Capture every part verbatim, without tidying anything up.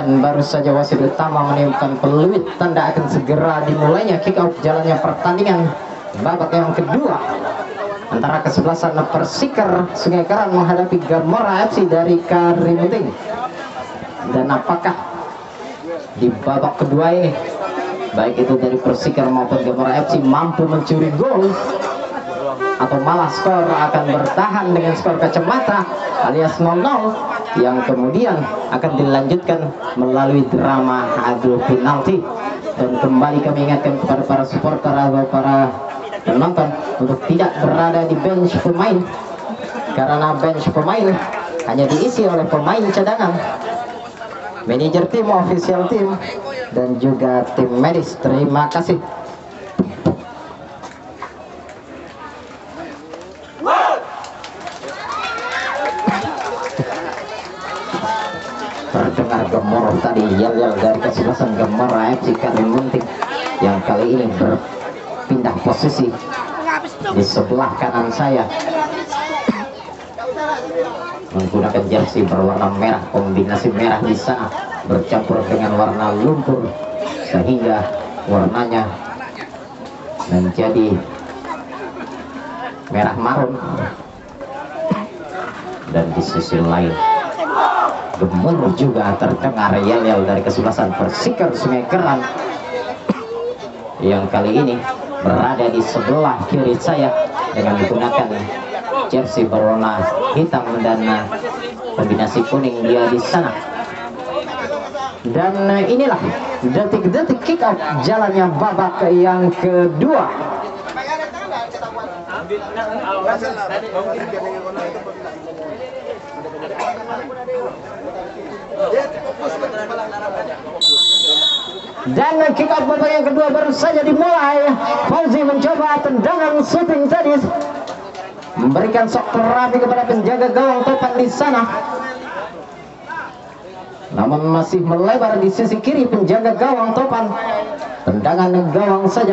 Dan baru saja wasit utama meniupkan peluit tanda akan segera dimulainya kick off jalannya pertandingan babak yang kedua antara kesebelasan Persikar Sungai Keran menghadapi Gamora F C dari Karimuting. Dan apakah di babak kedua ini baik itu dari Persikar maupun Gamora F C mampu mencuri gol atau malah skor akan bertahan dengan skor kacamata alias nol nol yang kemudian akan dilanjutkan melalui drama adu penalti. Dan kembali kami ingatkan kepada para supporter atau para penonton untuk tidak berada di bench pemain, karena bench pemain hanya diisi oleh pemain cadangan, manajer tim, official tim, dan juga tim medis. Terima kasih. Terdengar gemuruh tadi yel-yel dari kesebelasan Gamora F C Karimunting yang kali ini berpindah posisi di sebelah kanan saya menggunakan jersey berwarna merah, kombinasi merah di sana bercampur dengan warna lumpur sehingga warnanya menjadi merah marun. Dan di sisi lain gemuruh juga terdengar yel-yel dari kesebelasan Persikar Sungai Keran yang kali ini berada di sebelah kiri saya dengan menggunakan jersey berwarna hitam dan kombinasi kuning dia di sana. Dan inilah detik-detik kick off jalannya babak yang kedua. Dan kick off babak yang kedua baru saja dimulai. Fauzi mencoba tendangan shooting tadi, memberikan shock terapi kepada penjaga gawang topan di sana, namun masih melebar di sisi kiri penjaga gawang topan. Tendangan gawang saja.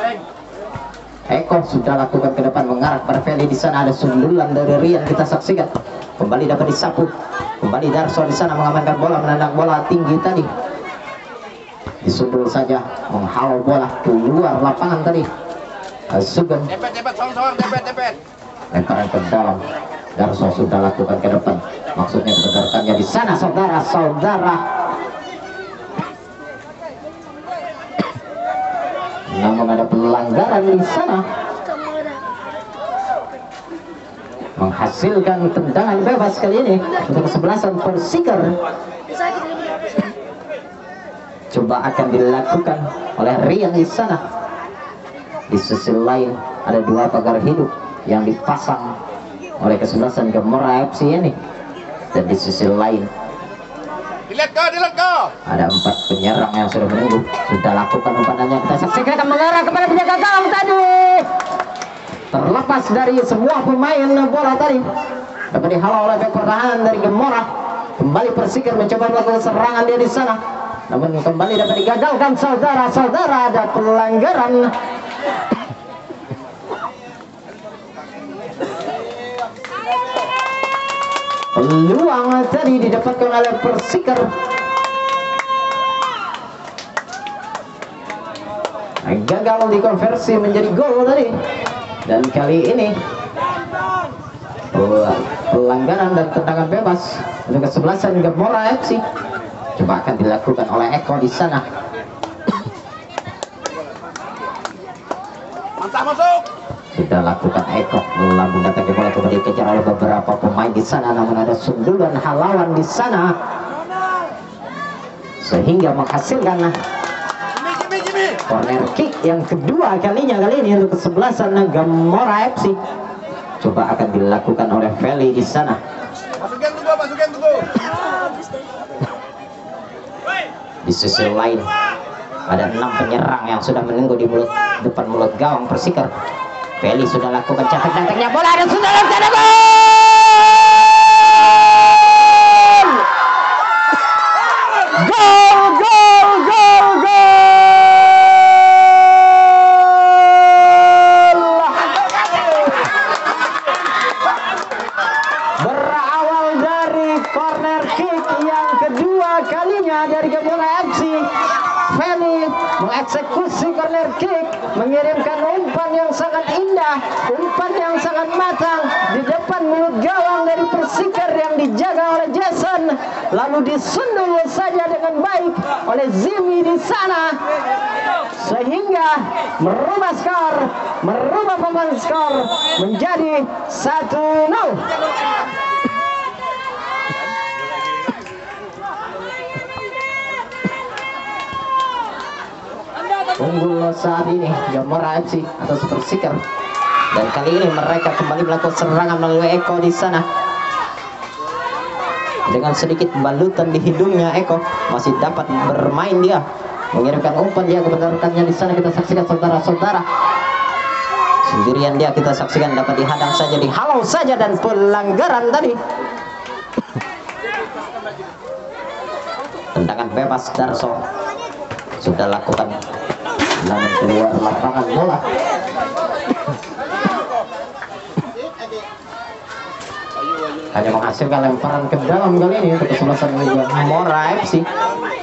Eko sudah lakukan ke depan mengarah pada Feli. Di sana ada sundulan dari Rian, kita saksikan. Kembali dapat disapu. Kembali Darso di sana mengamankan bola, menendang bola tinggi tadi. Disundul saja, menghalau bola keluar lapangan tadi. Sugeng. Lemparan ke dalam. Darso sudah lakukan ke depan. Maksudnya berdasarkannya di sana, saudara-saudara. Namun ada pelanggaran di sana, menghasilkan tendangan bebas kali ini untuk kesebelasan Persikar. Coba akan dilakukan oleh Rian di sana. Di sisi lain ada dua pagar hidup yang dipasang oleh kesebelasan Gamora F C ini. Dan di sisi lain ada empat penyerang yang sudah menunggu, sudah lakukan umpanannya. Kita saksikan akan mengarah kepada penjaga gawang tadi. Terlepas dari semua pemain bola tadi, dapat dihalau oleh bek pertahanan dari Gamora. Kembali Persikar mencoba melakukan serangan dia di sana, namun kembali dapat digagalkan. Saudara-saudara, ada pelanggaran. Peluang tadi didapatkan oleh Persikar. Gagal dikonversi menjadi gol tadi. Dan kali ini pelanggaran dan tendangan bebas untuk kesebelasan Gamora F C. Coba akan dilakukan oleh Eko di sana. Mantap, masuk. Sudah lakukan Eko, melambung datang ke bola, kemudian dikejar oleh beberapa pemain di sana, namun ada sundulan halawan di sana sehingga menghasilkan corner kick yang kedua kalinya kali ini untuk kesebelasan Gamora F C. Coba akan dilakukan oleh Feli di sana. Masukin tuh, masukin tuh. Di sisi lain ada enam penyerang yang sudah menunggu di mulut depan mulut gawang Persikar. Feli sudah lakukan cetak-cetaknya, bola dan sudah ada gol! Gol, gol, gol, gol! Berawal dari corner kick yang kedua kalinya dari mengeksekusi corner kick, mengirimkan umpan yang sangat indah, umpan yang sangat matang di depan mulut gawang dari Persikar yang dijaga oleh Jason, lalu disundul saja dengan baik oleh Zimi di sana, sehingga merubah skor, merubah pemain skor menjadi satu nol. Unggul saat ini Gamora F C atau Persikar, dan kali ini mereka kembali melakukan serangan melalui Eko di sana. Dengan sedikit balutan di hidungnya, Eko masih dapat bermain, dia mengirimkan umpan dia kepada rekannya di sana. Kita saksikan saudara-saudara, sendirian dia kita saksikan dapat dihadang saja, dihalau saja, dan pelanggaran tadi. Tendangan bebas Darso sudah lakukan, namun keluar lapangan bola. Hanya menghasilkan lemparan ke dalam kali ini untuk kesebelasan Gamora F C.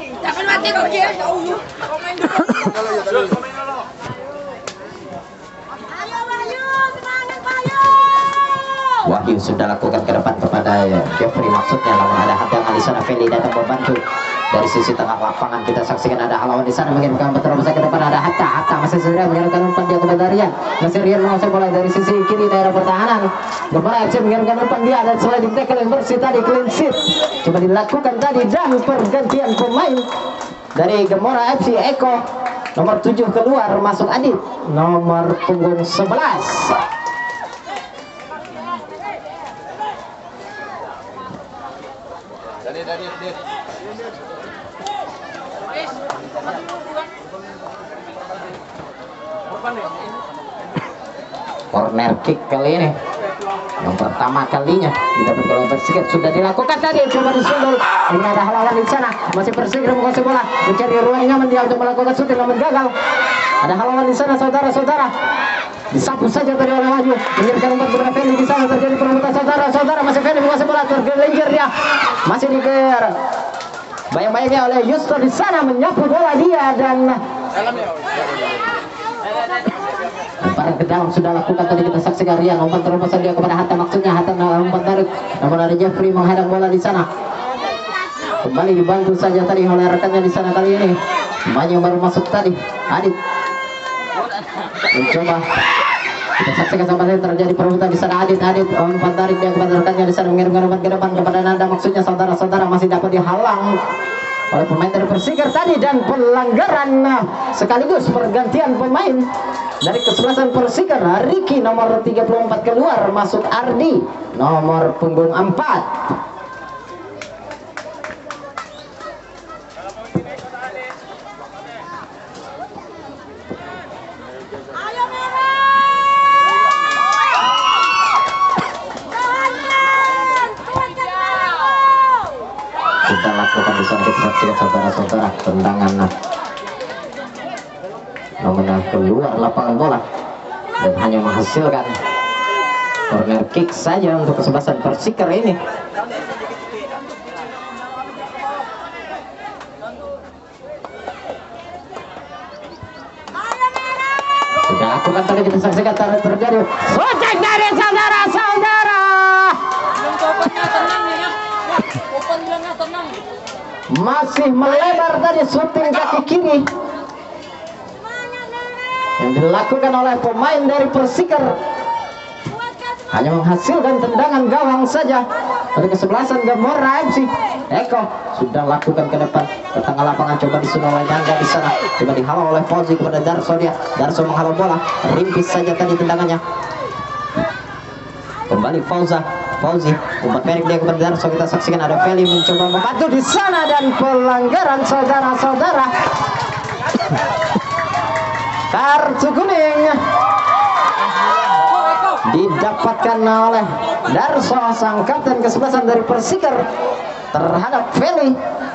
Wahyu sudah lakukan ke depan kepada Jeffrey maksudnya, namun ada hadangan di sana. Feli datang membantu dari sisi tengah lapangan. Kita saksikan ada halau di sana, mengirimkan betul-betul ke depan. Ada Hatta, Hatta masih segera mengirimkan umpan dia kepada Rian. Masih Rian menguasai bola dari sisi kiri daerah pertahanan. Gamora F C mengirimkan umpan dia, dan sliding tackle yang bersih tadi, clean sheet coba dilakukan tadi, dan pergantian pemain dari Gamora F C. Eko nomor tujuh keluar, masuk Adit nomor punggung sebelas. Corner kick kali ini yang pertama kalinya didapatkan oleh Persikar, sudah dilakukan tadi, coba disundul. Ini ada lawan di sana, masih Persikar menguasai bola, mencari ruang nyaman dia untuk melakukan shooting, namun gagal. Ada lawan di sana, saudara-saudara, disapu saja tadi oleh Wahyu, mengirimkan umpan kepada Feli di sana. Terjadi perebutan, saudara-saudara, masih Feli menguasai bola, tergelincir dia, masih dikejar bayang-bayangnya oleh Yusto di sana, menyapu bola dia, dan lemparan ke dalam sudah lakukan tadi. Kita saksikan Rian, umpan terobosan dia kepada Hatta, maksudnya Hatta umpan tarik, namun ada Jeffrey menghadang bola di sana. Kembali dibantu saja tadi oleh rekannya di sana kali ini. Pemain yang baru masuk tadi, Adit mencoba. Kita saksikan sampai terjadi perebutan di sana. Adit, Adit umpan tarik dia kepada rekannya di sana, mengirimkan umpan ke depan kepada Nanda, maksudnya saudara-saudara, masih dapat dihalang oleh pemain dari Persikar tadi, dan pelanggaran sekaligus pergantian pemain dari kesebelasan Persikar. Ricky nomor tiga puluh empat keluar, masuk Ardi nomor punggung empat. Kita lakukan di sana, kita saksikan saudara-saudara, tendangan namun keluar lapangan bola dan hanya menghasilkan corner kick saja untuk kesebelasan Persikar ini. Sudah lakukan tadi, kita saksikan tadi terjadi shooting dari saudara-saudara. Masih melebar tadi shooting kaki kiri yang dilakukan oleh pemain dari Persikar, hanya menghasilkan tendangan gawang saja dari kesebelasan Gamora F C. Eko sudah lakukan ke depan ke tengah lapangan, coba disuruh oleh Nanda di sana, coba dihalau oleh Fauzi kepada Darso. Dia Darso menghalau bola, rimpis saja tadi tendangannya. Kembali Fauza, Fauzi umpan pendek dia kepada Darso. Kita saksikan ada Feli mencoba membantu di sana, dan pelanggaran saudara-saudara. Kartu kuning didapatkan oleh Darso, sang kapten kesebelasan dari Persikar, terhadap Feli,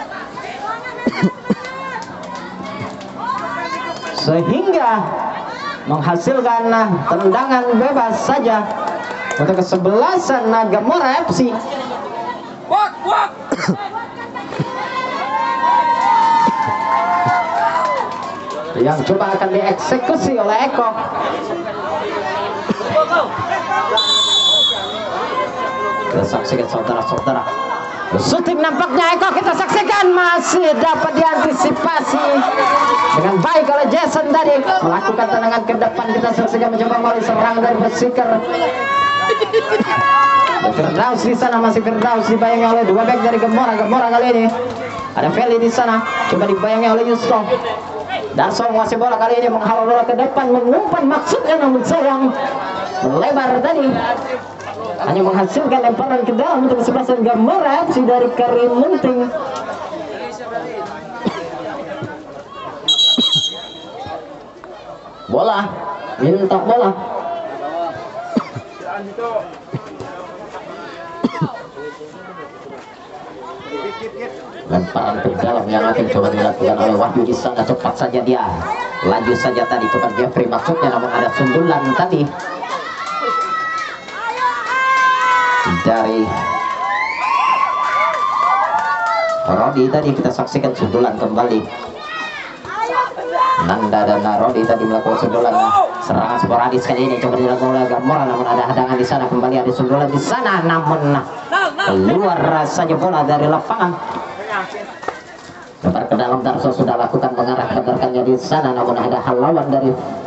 sehingga menghasilkan tendangan bebas saja untuk kesebelasan Gamora F C. yang coba akan dieksekusi oleh Eko. Kita saksikan saudara-saudara, syuting nampaknya Eko kita saksikan masih dapat diantisipasi dengan baik oleh Jason tadi, melakukan tendangan ke depan. Kita saksikan mencoba melalui serangan dari Bersiker. Firdaus di sana, masih Firdaus dibayangi oleh dua back dari Gemora. Gemora kali ini ada Feli di sana, coba dibayangi oleh Yusto. Darso menguasai bola kali ini, menghalau bola ke depan, mengumpan maksudnya, namun sayang melebar tadi, hanya menghasilkan lemparan ke dalam untuk kesebelasan Gemora F C dari Karim Munting. Bola, minta bola. Lemparan ke dalam yang akan coba dilakukan oleh Wahyu di sana. Cepat saja dia laju saja tadi kepada Jeffrey maksudnya, namun ada sundulan tadi dari Rodi tadi. Kita saksikan sundulan kembali. Nanda dan Rodi tadi melakukan sundulan. Serangan sporadis kali ini coba dilakukan oleh Gamora, namun ada hadangan di sana. Kembali ada sundulan di sana, namun keluar saja bola dari lapangan. Lebar ke dalam, Darso sudah lakukan mengarah rekannya di sana, namun ada halauan dari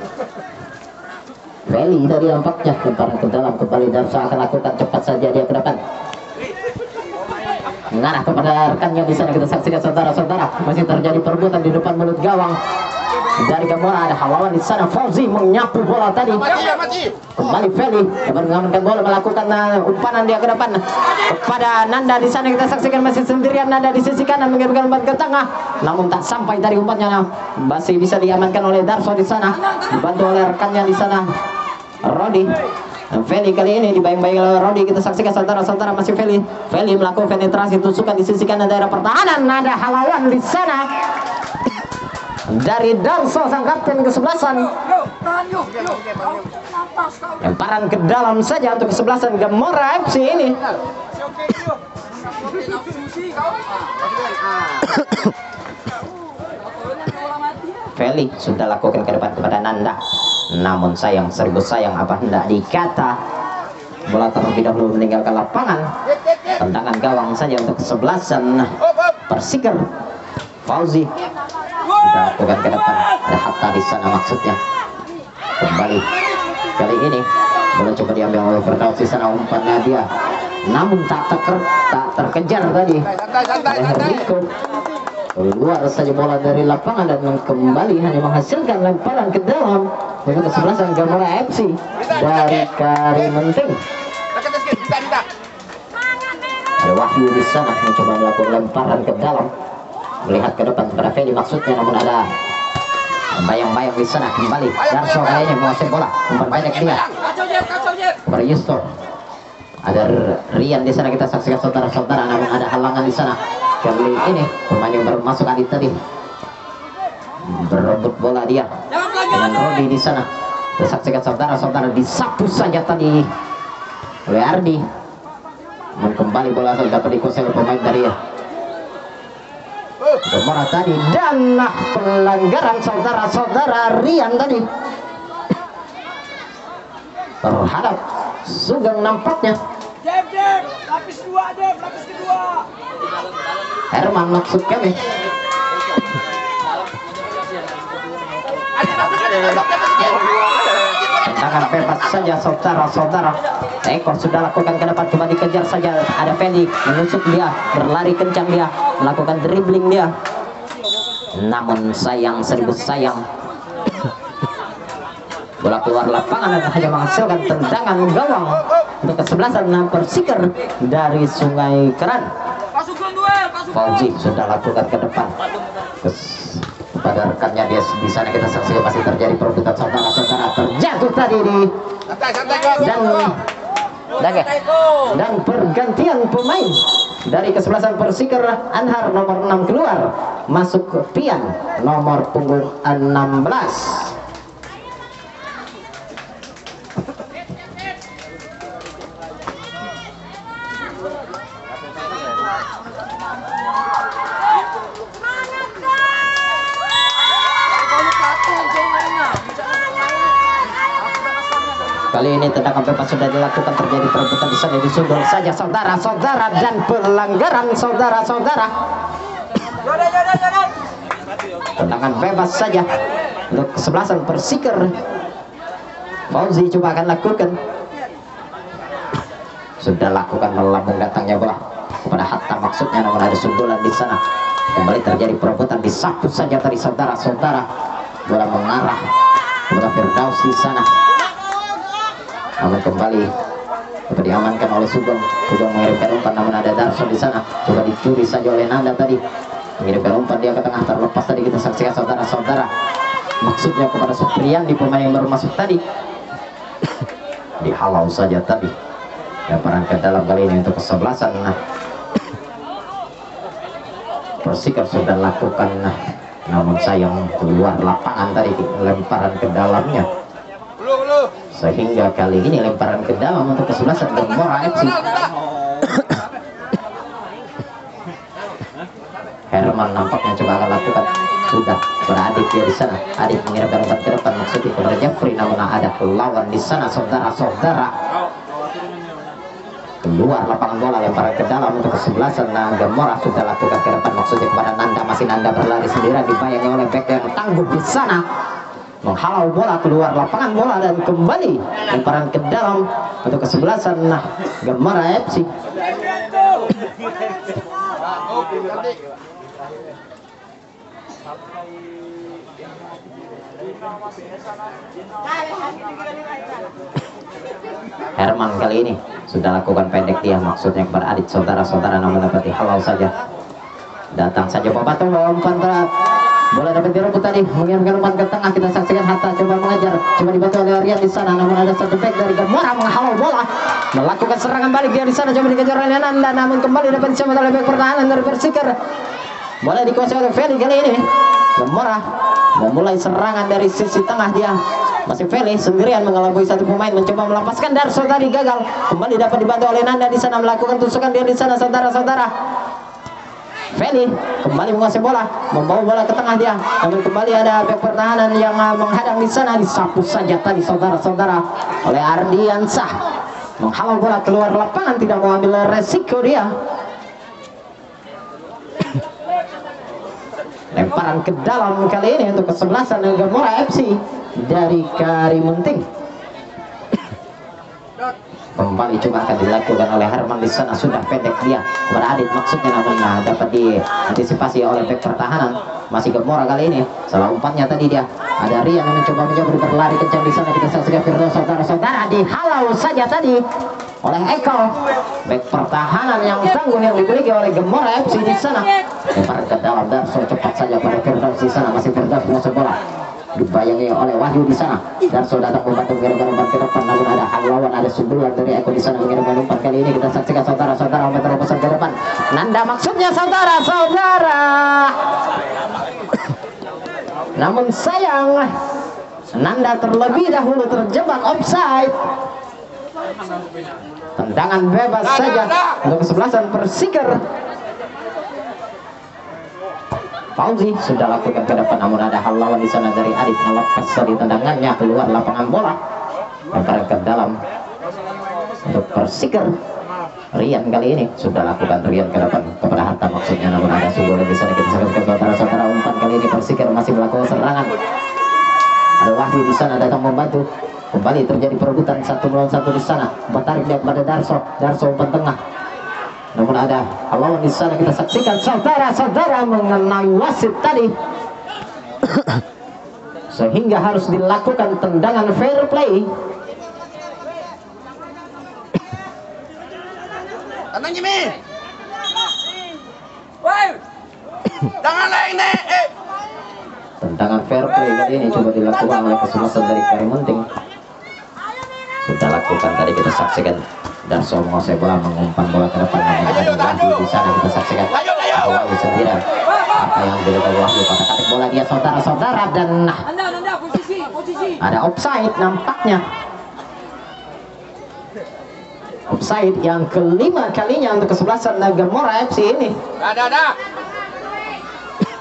Feli dari nampaknya. Lemparan ke dalam kembali, Darso akan lakukan cepat saja dia ke depan, mengarah kepada rekannya di sana. Kita saksikan saudara-saudara, masih terjadi perebutan di depan mulut gawang dari Gamora. Ada halauan di sana. Fauzi menyapu bola tadi. Kembali Feli mengamankan bola, melakukan uh, umpanan dia ke depan kepada Nanda di sana. Kita saksikan masih sendirian Nanda di sisi kanan mengirimkan umpan ke tengah, namun tak sampai dari umpannya. Masih bisa diamankan oleh Darso di sana, dibantu oleh rekannya di sana Rodi. Feli kali ini dibayang-bayang oleh Rodi. Kita saksikan saudara-saudara, masih Feli. Feli melakukan penetrasi, tusukan di sisi kanan daerah pertahanan. Ada halauan di sana dari Darso, sang kapten kesebelasan. Lemparan ke dalam saja untuk kesebelasan Gamora F C ini. Feli sudah lakukan ke depan kepada Nanda, namun sayang, seribu sayang apa hendak dikata, bola terlebih dahulu meninggalkan lapangan. Tendangan gawang saja untuk kesebelasan Persiker. Fauzi sudah lakukan ke depan, ada Hatta di sana maksudnya. Kembali kali ini bola coba diambil oleh Firdaus di sana, umpannya dia, namun tak terker, tak terkejar tadi oleh Rico. Keluar saja bola dari lapangan dan kembali hanya menghasilkan lemparan ke dalam untuk kesebelasan Gamora F C dari Karim Munting. Ada Wahyu di sana mencoba melakukan lemparan ke dalam, melihat ke depan kepada Feli maksudnya, namun ada bayang-bayang di sana. Kembali Darso kayaknya menguasai bola, umpan banyak dia kepada Yusto. Ada Rian di sana. Kita saksikan saudara-saudara, namun ada halangan di sana. Kali ini pemain yang baru masuk Adit tadi berebut bola dia dengan Rodi di sana. Kita saksikan saudara-saudara, disapu saja tadi oleh Ardi. Kembali bola dapat dikuasai oleh pemain dari Gamora tadi, dan pelanggaran saudara-saudara Rian tadi terhadap Sugeng nampaknya. Dev, Dev, lapis dua, Dev, lapis kedua. Herman maksud kami. Tendangan bebas saja saudara-saudara. Eko sudah lakukan ke depan, coba dikejar saja. Ada Feli menusuk dia, berlari kencang dia, melakukan dribbling dia, namun sayang, seribu sayang, bola keluar lapangan dan hanya menghasilkan tendangan gawang untuk kesebelasan Persiker dari Sungai Keran. Fauzi sudah lakukan ke depan kepada rekannya dia di sana. Kita saksikan masih terjadi perebutan saudara-saudara, terjatuh tadi di dan dan pergantian pemain dari kesebelasan Persiker. Anhar nomor enam keluar, masuk ke Pian nomor punggung enam belas. Kali ini tendangan bebas sudah dilakukan, terjadi perebutan di sana, disundul saja saudara-saudara, dan pelanggaran saudara-saudara. Tendangan bebas saja untuk kesebelasan Persiker. Fauzi coba akan lakukan, sudah lakukan melambung datangnya bola kepada Hatta maksudnya, namun ada sundulan di sana. Kembali terjadi perebutan, disapu saja tadi saudara-saudara, bola mengarah kepada Firdaus di sana, namun kembali coba diamankan oleh Sugeng. Sugeng mengirimkan umpan, namun ada Darso di sana, coba dicuri saja oleh Nanda tadi, mengirimkan umpan dia ke tengah, terlepas tadi. Kita saksikan saudara-saudara, maksudnya kepada Supriyan di pemain yang baru masuk tadi, dihalau saja tadi. Lemparan ke dalam kali ini untuk kesebelasan. Nah, Persiker sudah lakukan, nah, namun sayang keluar lapangan tadi lemparan ke dalamnya, sehingga kali ini lemparan ke dalam untuk kesebelasan Gempora F C. Herman nampaknya coba akan lakukan, sudah kepada Adit dia di sana. Adit mengirimkan umpan ke depan, maksudnya kepada Jeffrey, namun ada lawan di sana saudara-saudara. Keluar lapangan bola, lemparan ke dalam untuk kesebelasan. Nah, Gempora sudah lakukan ke depan, maksudnya kepada Nanda. Masih Nanda berlari sendirian, dibayangi oleh back yang tangguh di sana, menghalau bola keluar lapangan bola, dan kembali lemparan ke dalam untuk kesebelasan. Nah, Gempora F C. Herman kali ini sudah lakukan pendek dia, maksudnya kepada Adit saudara-saudara, namun dapat dihalau saja. Datang saja Bapak Tunggu, umpan terat, bola dapat direbut tadi, mengirimkan umpan ke tengah. Kita saksikan Hatta coba mengejar, coba dibantu oleh Rian di sana, namun ada satu back dari Gempora menghalau bola, melakukan serangan balik dia di sana, coba dikejar oleh Nanda, namun kembali dapat disebut oleh back pertahanan dari Persiker. Bola dikuasai oleh Feli kali ini. Gempora memulai serangan dari sisi tengah dia, masih Feli sendirian mengelabui satu pemain, mencoba melepaskan Darso tadi gagal. Kembali dapat dibantu oleh Nanda di sana, melakukan tusukan dia di sana saudara-saudara. Feli kembali menguasai bola, membawa bola ke tengah dia, namun kembali ada bek pertahanan yang menghadang di sana, disapu saja tadi saudara-saudara oleh Ardiansah, menghalau bola keluar lapangan, tidak mau ambil resiko dia. Lemparan ke dalam kali ini untuk kesebelasan Gempora F C dari Karimunting. Kembali coba akan dilakukan oleh Herman di sana, sudah pendek dia kepada Adit maksudnya, namun nah, dapat diantisipasi oleh bek pertahanan. Masih Gempora kali ini, salah umpannya tadi dia. Ada Rian yang mencoba mencoba berlari kencang di sana. Kita saksikan Firdaus saudara-saudara, dihalau saja tadi oleh Eko, bek pertahanan yang tangguh yang dimiliki oleh Gempora F C di sana. Lemparan ke dalam, Darso cepat saja pada Firdaus di sana, masih Firdaus menguasai bola, dibayangi oleh Wahyu di sana. Darso datang membantu mengirimkan umpan ke depan, namun ada hal lawan, ada sundulan dari Eko di sana mengirimkan umpan. Kali ini kita saksikan saudara-saudara umpan terobosan ke depan. Nanda maksudnya saudara-saudara, namun sayang Nanda terlebih dahulu terjebak offside. Tendangan bebas saja untuk kesebelasan Persiker. Fauzi sudah lakukan ke depan, namun ada hal lawan di sana dari Adit, melepas dari tendangannya keluar lapangan bola, lemparan ke dalam untuk Persiker. Rian kali ini sudah lakukan Rian ke depan kepada Hatta maksudnya, namun ada sundulan di sana. Kita saksikan saudara-saudara umpan kali ini Persiker masih melakukan serangan. Ada Wahyu di sana datang membantu. Kembali terjadi perebutan satu melawan satu di sana. Bertarik dia kepada Darso. Darso umpan tengah, namun ada lawan di sana. Kita saksikan saudara-saudara mengenai wasit tadi, sehingga harus dilakukan tendangan fair play. Tenang Jimmy. Woi. Jangan lain nih. Eh. Tendangan fair play kali ini coba dilakukan oleh kesebelasan dari Karimunting. Sudah lakukan tadi, kita saksikan Darso menguasai bola, mengumpan bola ke depan, namun ada Wahyu di sana. Kita saksikan Wahyu sendirian, apa yang dilakukan Wahyu pada katik bola dia saudara-saudara, dan ada offside nampaknya. Offside yang kelima kalinya untuk kesebelasan Gempora F C ini. Ada ada.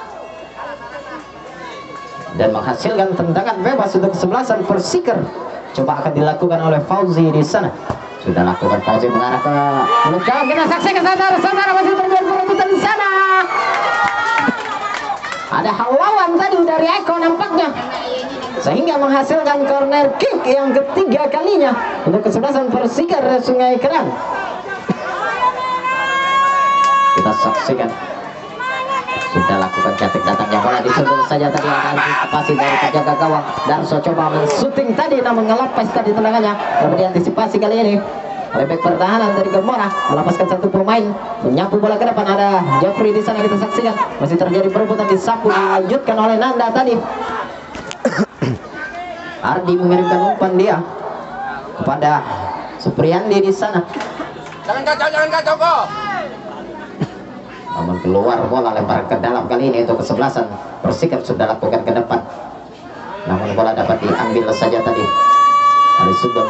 Dan menghasilkan tendangan bebas untuk kesebelasan Persiker. coba akan dilakukan oleh Fauzi di sana. Sudah lakukan Fauzi mengarah ke mulut gawang. Kita saksikan saudara-saudara masih terjadi perebutan di sana. Ada haluan tadi dari Eko nampaknya, sehingga menghasilkan corner kick yang ketiga kalinya untuk kesebelasan Persikar Sungai Kerang. Kita saksikan sudah lakukan catik datangnya bola disundul saja tadi, akan antisipasi dari penjaga gawang. Darso coba mensuting tadi namun ngelepas tadi tendangannya, dapat diantisipasi kali ini oleh bek pertahanan dari Gemora, melepaskan satu pemain, menyapu bola ke depan. Ada Jeffrey di sana, kita saksikan masih terjadi perebutan, disapu dilanjutkan oleh Nanda tadi. Ardi mengirimkan umpan dia kepada Supriyandi di sana. Jangan kacau, jangan kacau kok. Namun keluar bola, lempar ke dalam kali ini untuk kesebelasan Persikap sudah lakukan ke depan. Namun bola dapat diambil saja tadi Ali Sugeng.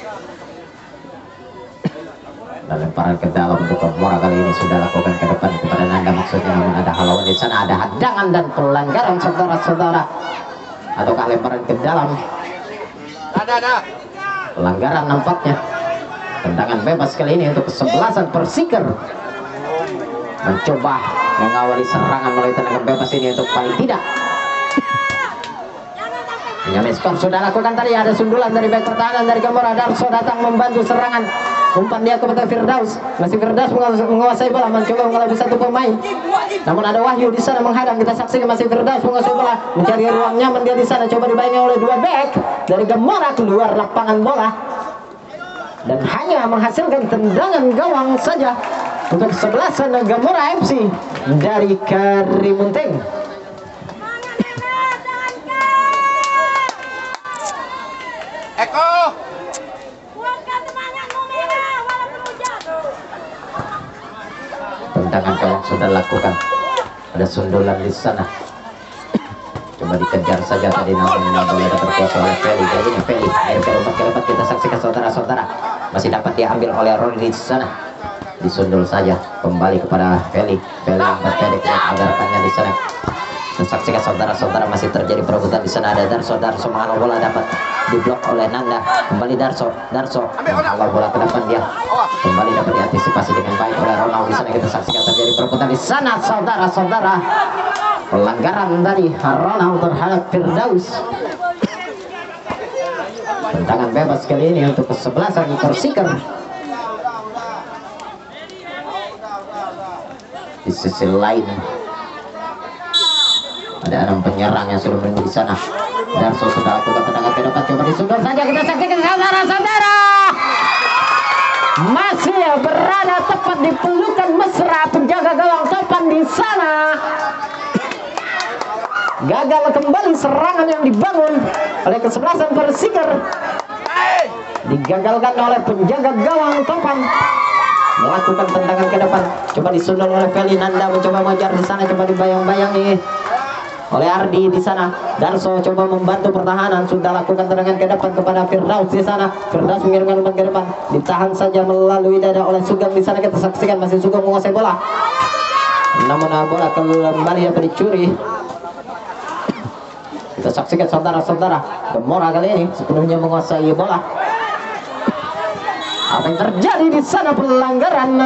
Dan lemparan ke dalam untuk Gemora kali ini sudah lakukan ke depan kepada Nanda maksudnya, namun ada haluan di sana, ada hadangan dan pelanggaran saudara-saudara. Ataukah lemparan ke dalam? Ada, ada. Pelanggaran nampaknya. Tendangan bebas kali ini untuk kesebelasan Persikar. Mencoba mengawali serangan melalui tendangan bebas ini untuk paling tidak menjamin skor. Sudah lakukan tadi, ada sundulan dari bek pertahanan dari Gemora. Darso datang membantu serangan, umpan dia kepada Firdaus. Masih Firdaus menguasai bola, mencoba mengelabui satu pemain, namun ada Wahyu di sana menghadang. Kita saksikan masih Firdaus menguasai bola, mencari ruang nyaman dia di sana, coba dibayangi oleh dua bek dari Gemora, keluar lapangan bola dan hanya menghasilkan tendangan gawang saja untuk kesebelasan Gemora F C dari Karimunting. Eko. Tendangan gawang sudah lakukan, ada sundulan di sana, coba dikejar saja tadi, namun bola dapat terkuasai oleh Feli. Kali ini Feli air ke umpan ke depan, kita saksikan saudara-saudara, masih dapat diambil oleh Roni di sana, disundul saja kembali kepada Feli. Feli yang berpedek menganggarkannya di sana. Dan saksikan saudara-saudara masih terjadi perebutan di sana. Ada Darso, Darso mengalau bola, dapat diblok oleh Nanda. Kembali Darso, Darso mengalau bola ke depan, dia kembali dapat diantisipasi dengan baik oleh Ronald di sana. Kita saksikan terjadi perebutan di sana saudara-saudara. Pelanggaran dari Ronald terhadap Firdaus. Tendangan bebas kali ini untuk kesebelasan Persikar. Di sisi lain ada enam penyerang yang sudah menunggu di sana. Darso sudah lakukan tendangan ke depan, coba disundul saja. Kita saksikan saudara-saudara, masih berada tepat di pelukan mesra penjaga gawang Topan di sana. Gagal kembali serangan yang dibangun oleh kesebelasan Persikar, digagalkan oleh penjaga gawang Topan. Melakukan tendangan ke depan, coba disundul oleh Feli. Nanda mencoba mengejar di sana, coba dibayang-bayangi oleh Ardi di sana. Darso coba membantu pertahanan, sudah lakukan tendangan ke depan kepada Firdaus di sana. Firdaus mengirimkan umpan ke depan, ditahan saja melalui dada oleh Sugeng di sana. Kita saksikan masih Sugeng menguasai bola, namun bola kembali dapat dicuri. Kita saksikan saudara-saudara, Gemora kali ini sepenuhnya menguasai bola. Apa yang terjadi di sana? Pelanggaran.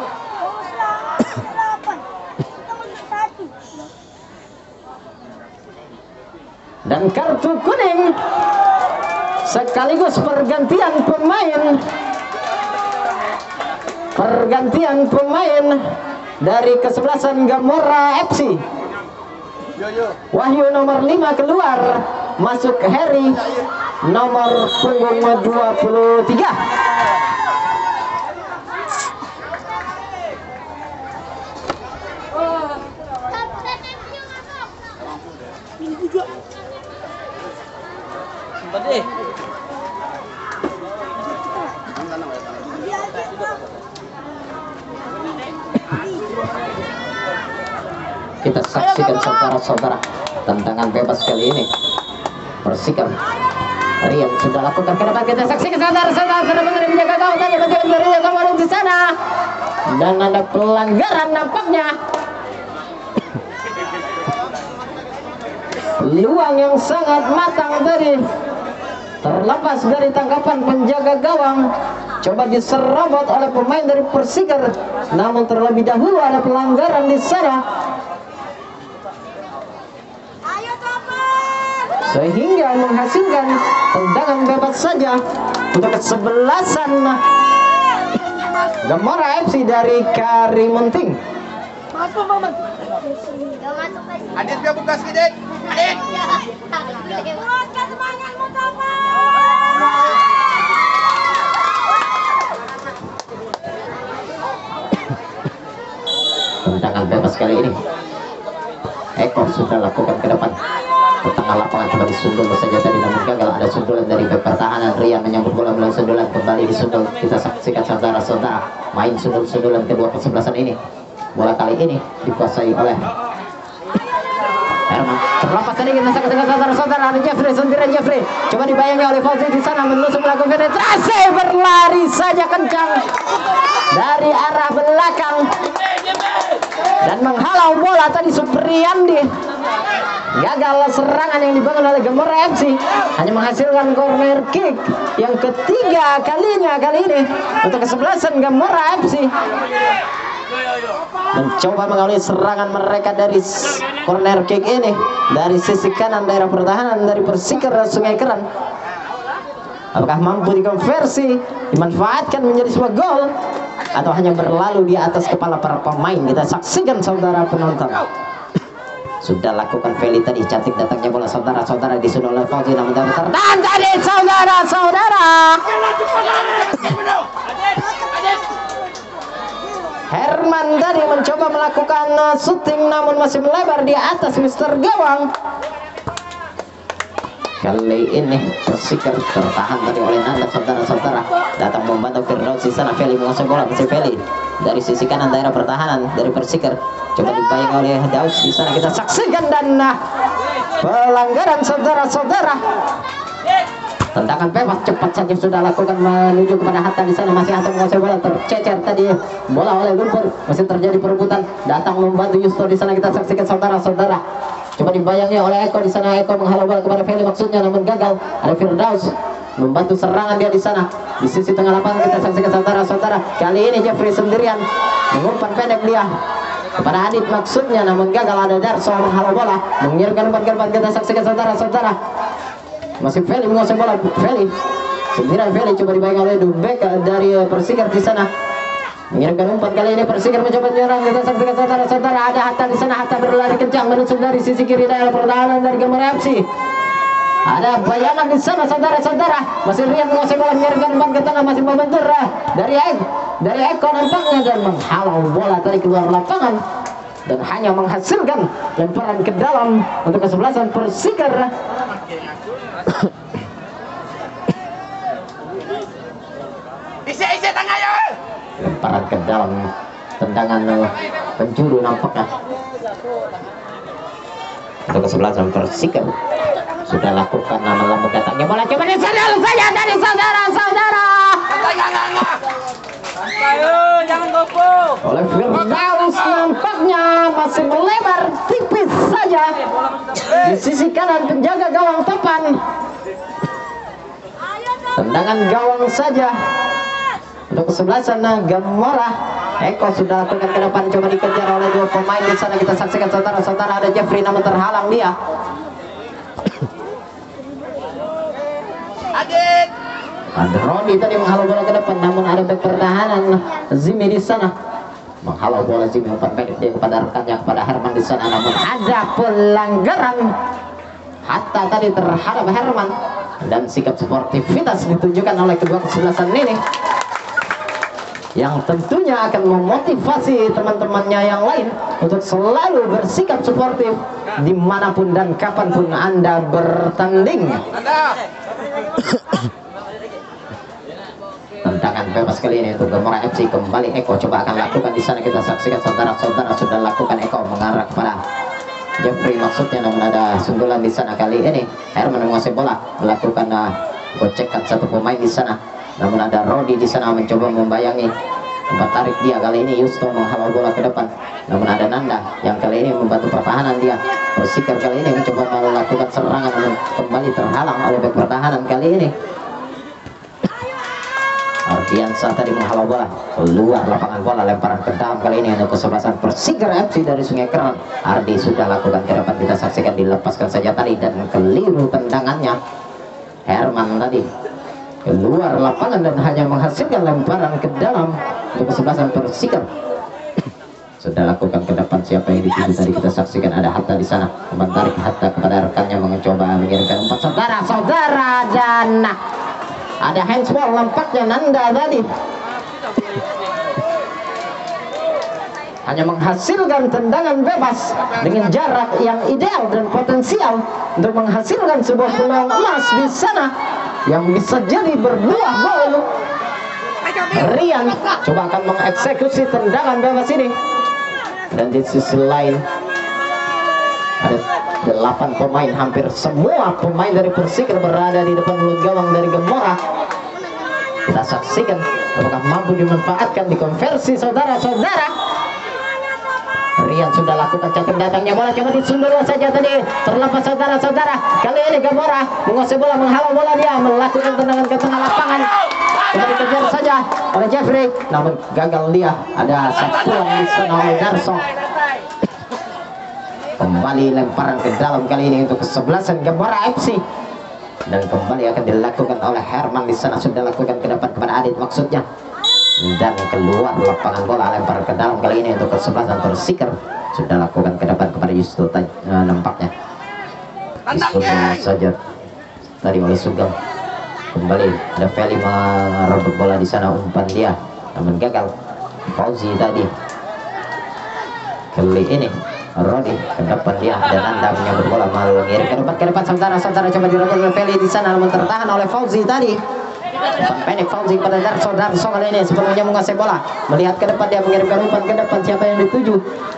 Dan kartu kuning sekaligus pergantian pemain. Pergantian pemain dari kesebelasan Gemora F C. Wahyu nomor lima keluar, masuk Heri nomor punggung dua puluh tiga. Kita saksikan saudara-saudara, tendangan bebas kali ini Persikap. Rian sudah lakukan ke depan, kita saksikan saudara-saudara, sudah mengirim menjaga gawang tadi, menjaga Rian kembali di sana, dan ada pelanggaran nampaknya. Luang yang sangat matang tadi terlepas dari tangkapan penjaga gawang, coba diserobot oleh pemain dari Persikar, namun terlebih dahulu ada pelanggaran di sana sehingga menghasilkan tendangan bebas saja untuk kesebelasan Gamora F C dari Karimunting. Adit dia buka sedikit. Adit. Tendangan bebas kali ini Eko sudah lakukan ke depan ke tengah lapangan, coba disundul saja tadi namun gagal. Ada sundulan dari bek pertahanan, Rian menyambut bola melalui sundulan, kembali disundul. Kita saksikan saudara-saudara main sundul-sundulan kedua kesebelasan ini. Bola kali ini dikuasai oleh Herman. Terlepas tadi kita saksikan saudara-saudara, ada Jeffrey sendirian. Jeffrey coba dibayangi oleh Fauzi di sana, menusuk melakukan penetrasi, berlari saja kencang dari arah belakang dan menghalau bola tadi. Supriyandi gagal serangan yang dibangun oleh Gamora F C, hanya menghasilkan corner kick yang ketiga kalinya kali ini untuk kesebelasan Gamora F C. Mencoba mengawali serangan mereka dari corner kick ini dari sisi kanan daerah pertahanan dari Persikar Sungai Keran. Apakah mampu dikonversi, dimanfaatkan menjadi sebuah gol, atau hanya berlalu di atas kepala para pemain? Kita saksikan saudara penonton. Sudah lakukan Feli tadi, cantik datangnya bola saudara-saudara, disuruh oleh Fauzi namun tidak tertahan tadi saudara-saudara. Herman tadi mencoba melakukan uh, shooting namun masih melebar di atas Mister Gawang. Kali ini Persikar tertahan tadi oleh Nanda, saudara-saudara. Datang membantu Firdaus di sana. Feli menguasai bola, masih Feli dari sisi kanan daerah pertahanan dari Persikar. Coba dibayang oleh Daus di sana, kita saksikan dan nah, pelanggaran saudara-saudara. Tendangan bebas cepat saja sudah lakukan menuju kepada Hatta di sana. Masih Hatta menguasai bola, tercecer tadi bola oleh Lumpur. Masih terjadi perebutan. Datang membantu Yusto di sana, kita saksikan saudara-saudara. Coba dibayangi oleh Eko di sana. Eko menghalau bola kepada Feli maksudnya namun gagal. Ada Firdaus membantu serangan dia di sana di sisi tengah lapangan. Kita saksikan saudara-saudara. Kali ini Jeffrey sendirian mengumpan pendek dia kepada Adit maksudnya namun gagal. Ada Darso menghalau bola mengirimkan umpan ke depan. Kita saksikan saudara-saudara. Masih Feli menguasai bola. Feli sendirian. Feli coba dibayangi oleh Dubek dari Persikar di sana. Mengirimkan umpan kali ini Persikar mencoba menyerang. Kita saksikan saudara-saudara. Ada Hatta di sana. Hatta berlari kencang menusuk dari sisi kiri daerah pertahanan dari Gamora F C. Ada bayangan di sana saudara-saudara. Masih Rian menguasai bola, mengirimkan umpan ke tengah, masih membentur dari Eko. Dari Eko nampaknya dan menghalau bola tadi keluar lapangan dan hanya menghasilkan lemparan ke dalam untuk kesebelasan Persikar. Isi-isi tengah ya. Lemparan ke dalam, tendangan penjuru nampaknya untuk kesebelasan Persikar. Sudah lakukan nama lambung datangnya bola, coba disadar saja dari saudara-saudara. Ayo, jangan gopo. Oleh Firdaus nampaknya masih melebar tipis saja di sisi kanan penjaga gawang topan. Tendangan gawang saja untuk kesebelasan Gamora. Eko sudah lakukan ke depan, coba dikejar oleh dua pemain di sana. Kita saksikan saudara-saudara, ada Jeffrey namun terhalang dia. Adit. Ada Rodi tadi menghalau bola ke depan namun ada bek pertahanan Zimi di sana. Menghalau bola Zimi, umpan pendek dia kepada rekannya, kepada Herman di sana namun ada pelanggaran Hatta tadi terhadap Herman dan sikap sportivitas ditunjukkan oleh kedua kesebelasan ini yang tentunya akan memotivasi teman-temannya yang lain untuk selalu bersikap sportif dimanapun dan kapanpun Anda bertanding. Anda. Tendangan bebas kali ini untuk Gamora F C. Kembali Eko coba akan lakukan di sana. Kita saksikan saudara-saudara, sudah lakukan Eko mengarah kepada Jeffrey maksudnya namun ada sundulan di sana. Kali ini Herman menguasai bola, melakukan uh, gocekan satu pemain di sana namun ada Rodi di sana mencoba membayangi Tempat tarik dia kali ini Yusto menghalau bola ke depan, namun ada Nanda yang kali ini membantu pertahanan dia. Persikar kali ini mencoba melakukan serangan, namun kembali terhalang oleh bek pertahanan kali ini. Ardiansa tadi menghalau bola keluar lapangan bola, lemparan ke dalam kali ini untuk kesebelasan Persikar F C dari Sungai Keran. Ardi sudah lakukan ke depan, kita saksikan dilepaskan saja tadi dan keliru tendangannya. Herman tadi keluar lapangan dan hanya menghasilkan lemparan ke dalam untuk kesebelasan Persikar. Sudah lakukan ke depan, siapa yang dituju tadi kita saksikan ada Hatta di sana, umpan tarik Hatta kepada rekannya mencoba mengirimkan umpan saudara-saudara, dan ada handsball nampaknya Nanda tadi hanya menghasilkan tendangan bebas dengan jarak yang ideal dan potensial untuk menghasilkan sebuah peluang emas di sana yang bisa jadi berbuah gol. Rian coba akan mengeksekusi tendangan bebas ini, dan di sisi lain ada delapan pemain, hampir semua pemain dari Persikar berada di depan mulut gawang dari Gemora. Kita saksikan apakah mampu dimanfaatkan, dikonversi saudara-saudara. Rian sudah lakukan catur datangnya bola, coba disundul saja tadi, terlepas saudara-saudara. Kali ini Gemora menguasai bola, menghalau bola, dia melakukan tendangan ke tengah lapangan, coba dikejar saja oleh Jeffrey, namun gagal dia. Ada satuan di sana oleh Darso. Kembali lemparan ke dalam kali ini untuk kesebelasan Gemora F C, dan kembali akan dilakukan oleh Herman di sana. Sudah lakukan ke depan kepada Adit maksudnya, dan keluar lapangan bola, lempar ke dalam kali ini untuk kesebelasan Persikar. Sudah lakukan ke depan kepada Yustul uh, nampaknya Yustul saja tadi oleh Sugeng. Kembali ada Feli merebut bola di sana, umpan dia namun gagal. Fauzi tadi kali ini Rodi ke depan dia, dan Anda menyambut bola mengirim ke depan ke depan saudara-saudara, coba direbut oleh Feli di sana namun tertahan oleh Fauzi tadi. Umpan pendek Fauzi pada Darso. Darso kali ini sepenuhnya menguasai bola, melihat ke depan, dia mengirimkan umpan ke depan, siapa yang dituju?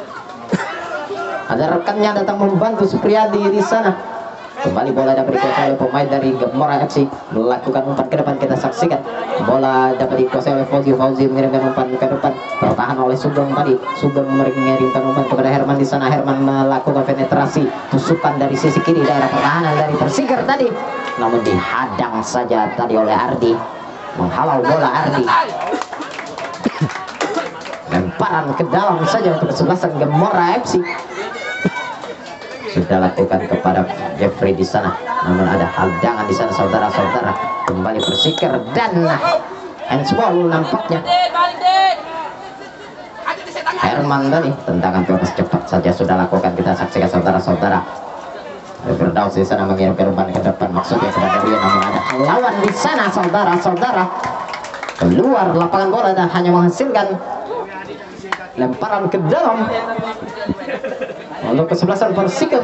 Ada rekannya datang membantu Supriyadi di sana. Kembali bola dapat dikuasai oleh pemain dari Gemora F C, melakukan umpan ke depan, kita saksikan bola dapat dikuasai oleh Fauzi. Fauzi mengirimkan umpan ke depan, tertahan oleh Sugeng tadi. Sugeng mengirimkan umpan kepada Herman di sana. Herman melakukan penetrasi, tusukan dari sisi kiri daerah pertahanan dari Persikar tadi, namun dihadang saja tadi oleh Ardi, menghalau bola Ardi. Lemparan ke dalam saja untuk kesebelasan Gemora F C. Sudah lakukan kepada Jeffrey di sana, namun ada hadangan di sana saudara-saudara. Kembali Persikar dan handsball nampaknya. Herman tadi tendangan bebas cepat saja sudah lakukan, kita saksikan saudara-saudara. Firdaus di sana mengirimkan umpan ke depan, maksudnya kepada Rio, namun ada lawan di sana saudara-saudara. Keluar lapangan bola dan hanya menghasilkan lemparan ke dalam untuk kesebelasan Persikar.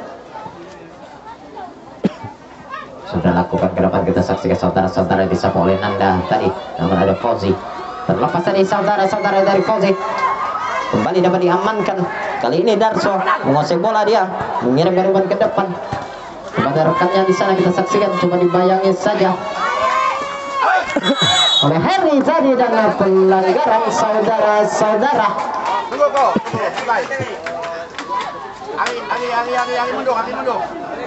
Sudah lakukan ke depan, kita saksikan saudara-saudara, disapa oleh Nanda tadi, namun ada Fauzi. Terlepas tadi saudara-saudara dari Fauzi, kembali dapat diamankan. Kali ini Darso menguasai bola, dia mengirimkan umpan ke depan kepada rekannya di sana, kita saksikan, coba dibayangi saja oleh Harry tadi, dan pelanggaran saudara-saudara. Tunggu kok, Ari, Ari, Ari, Ari, Ari mundur, Ari mundur.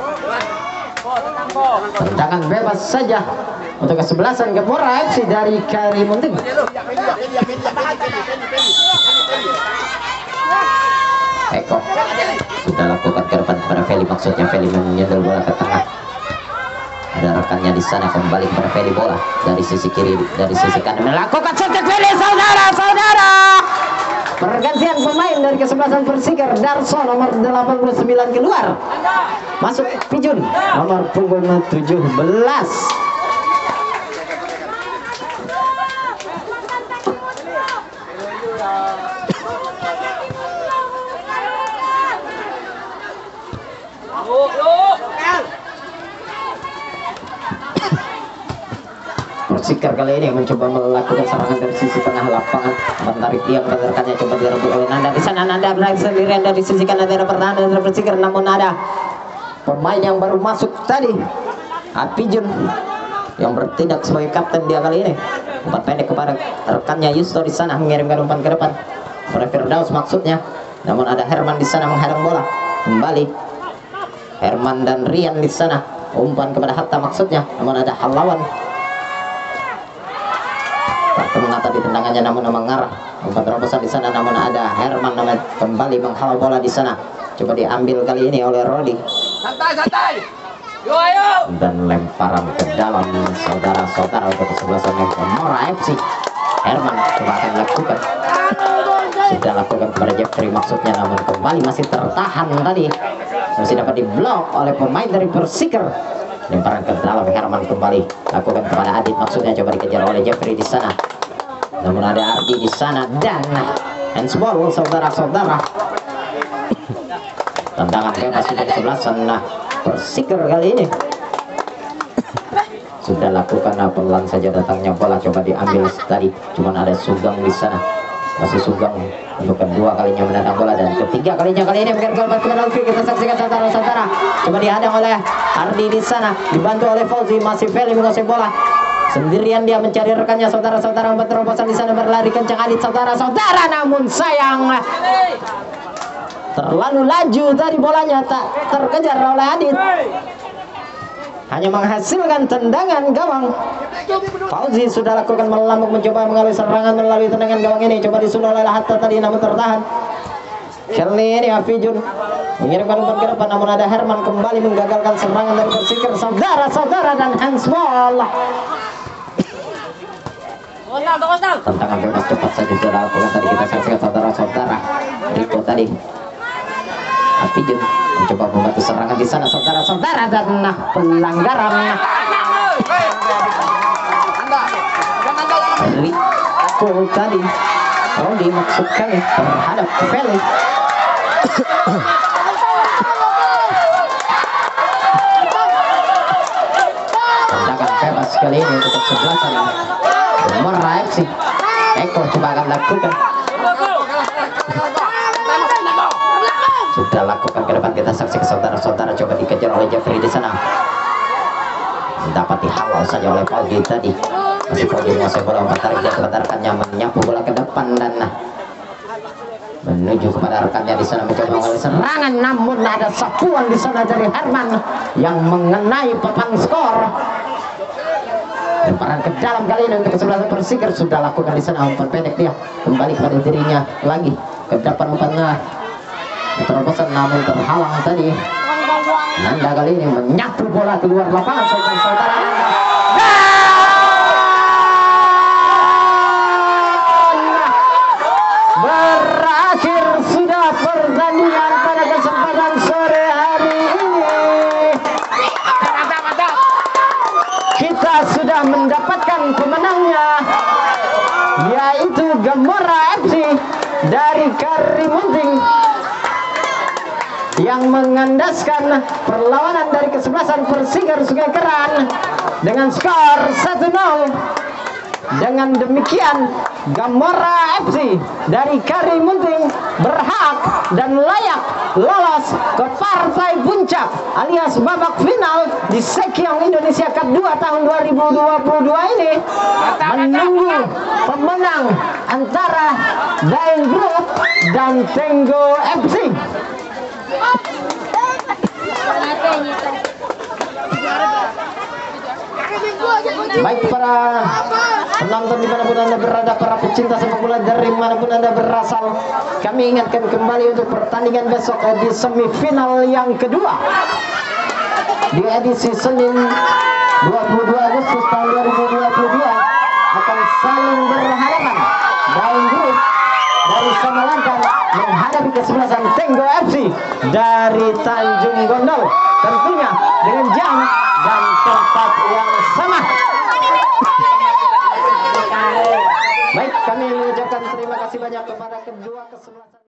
Tendangan bebas saja untuk kesebelasan Gemora F C dari Karimunting. Eko sudah lakukan ke depan kepada Feli, maksudnya Feli menyundul bola ke tengah. Ada rekannya di sana, kembali kepada Feli, bola dari sisi kiri, dari sisi kanan melakukan shot Feli, saudara-saudara. Pergantian pemain dari kesebelasan Persikar, Darso nomor delapan puluh sembilan keluar, masuk Pijun nomor punggung tujuh belas. Persikar kali ini mencoba melakukan serangan dari sisi tengah lapangan, menarik dia menekannya, coba direbut oleh Nanda di sana. Nanda berlari sendirian dari sisi kanan daerah pertahanan dari Persikar, namun ada pemain yang baru masuk tadi, Apijun, yang bertindak sebagai kapten dia kali ini, Umpan pendek kepada rekannya Yusto di sana mengirimkan umpan ke depan. Pada Firdaus maksudnya. Namun ada Herman di sana menghadang bola. Kembali Herman dan Rian di sana. Umpan kepada Hatta maksudnya. Namun ada Halawan. Tak mengata di tendangannya namun mengarah. Umpan terobosan di sana namun ada Herman namanya kembali menghalau bola di sana. Coba diambil kali ini oleh Rodi. Santai, santai. Yo ayo. Dan lemparan ke dalam saudara-saudara untuk kesebelasan Gomora F C. Herman coba akan lakukan. Sudah lakukan kepada Jeffrey maksudnya namun kembali masih tertahan tadi. Masih dapat diblok oleh pemain dari Persiker. Lemparan ke dalam Herman kembali lakukan kepada Adit maksudnya coba dikejar oleh Jeffrey di sana. Namun ada Ardi di sana dan handsball saudara-saudara. Tendangan bebas sudah kesebelasan nah Persiker kali ini. Sudah lakukan nah, pelan saja datangnya bola coba diambil tadi. Cuman ada Sugeng di sana. Masih Sugeng untuk kedua kalinya menendang bola dan ketiga kalinya kali ini mungkin gol kepada Lutfi. Kita saksikan saudara-saudara. Coba dihadang oleh Ardi di sana, dibantu oleh Fauzi. Masih Feli menguasai bola. Sendirian dia mencari rekannya saudara-saudara. Umpan terobosan di sana berlari kencang Adit saudara-saudara. Namun sayang terlalu laju tadi bolanya tak terkejar oleh Adit. Hanya menghasilkan tendangan gawang. Fauzi sudah lakukan melambung mencoba mengalami serangan melalui tendangan gawang ini. Coba disuruh oleh Hatta tadi namun tertahan. Kali ini Afijun mengirimkan umpan ke depan namun ada Herman kembali menggagalkan serangan dari Persiker saudara-saudara dan handsball. Tentangan bebas cepat saja sudah lakukan tadi kita saksikan saudara-saudara. Riko tadi Afijun mencoba membantu serangan di sana saudara-saudara dan nah pelanggaran Riko tadi Rodi maksudkan terhadap Feli. Tendangan bebas kali ini untuk kesebelasan Gomora F C. Eko coba akan lakukan. Sudah lakukan ke depan kita saksikan saudara-saudara coba dikejar oleh Jeffrey di sana. Dapat dihalau saja oleh Fauzi tadi. Masih Fauzi menguasai bola umpan tarik dia kepada rekannya menyapu bola ke depan dan nah, menuju kepada rekannya di sana mencoba mengalami serangan namun ada sapuan di sana dari Herman yang mengenai papan skor. Lemparan ke dalam kali ini untuk kesebelasan Persiker sudah lakukan di sana umpan pendek dia kembali kepada dirinya lagi ke depan umpannya terobosan namun terhalang tadi. Nanda kali ini menyapu bola keluar lapangan saudara-saudara. Berakhir sudah pertandingan pada kesempatan sore hari ini. Kita sudah mendapatkan pemenangnya yaitu Gomora F C dari Karimunting yang mengandaskan perlawanan dari kesebelasan Persiker Sungai Keran dengan skor satu nol. Dengan demikian Gomora F C dari Karimunting berhak dan layak lolos ke partai puncak alias babak final di Sekyong Indonesia Cup dua tahun dua ribu dua puluh dua ini, menunggu pemenang antara Daeng Group dan Tenggo F C. Baik para penonton dimanapun anda berada, para pecinta sepak bola dari manapun anda berasal, kami ingatkan kembali untuk pertandingan besok di semifinal yang kedua di edisi Senin dua puluh dua Agustus tahun dua ribu dua puluh dua akan saling berhadapan. Daeng Group dari Samalangkah menghadapi kesebelasan Tenggo F C dari Tanjung Gondol, tentunya dengan jam dan tempat yang sama. Baik, kami mengucapkan terima kasih banyak kepada kedua kesebelasan.